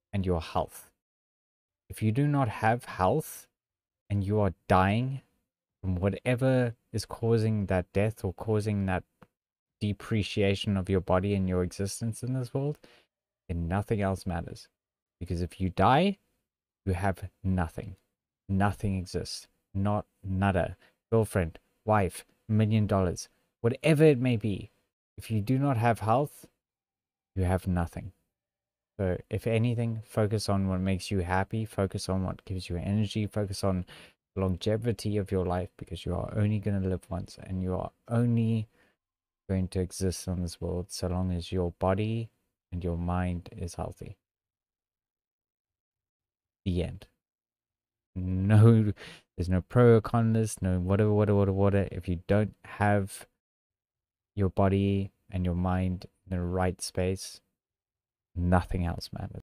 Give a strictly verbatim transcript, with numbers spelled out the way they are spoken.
and your health. If you do not have health and you are dying from whatever is causing that death or causing that depreciation of your body and your existence in this world, then nothing else matters. Because if you die, you have nothing. Nothing exists. Not nada. Girlfriend, wife, million dollars, whatever it may be. If you do not have health, you have nothing. So if anything, focus on what makes you happy, focus on what gives you energy, focus on the longevity of your life, because you are only going to live once and you are only going to exist on this world so long as your body and your mind is healthy. The end. No, there's no pro or con this, no whatever, whatever, whatever, whatever. If you don't have your body and your mind in the right space, nothing else matters.